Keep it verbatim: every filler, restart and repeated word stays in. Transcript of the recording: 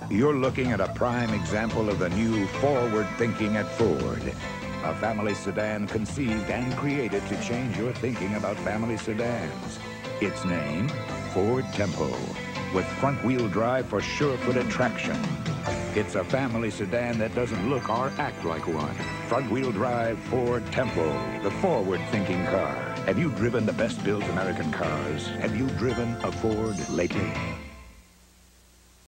You're looking at a prime example of the new forward thinking at Ford. A family sedan conceived and created to change your thinking about family sedans. Its name, Ford Tempo, with front-wheel drive for sure-footed traction. It's a family sedan that doesn't look or act like one. Front-wheel drive Ford Tempo, the forward-thinking car. Have you driven the best-built American cars? Have you driven a Ford lately?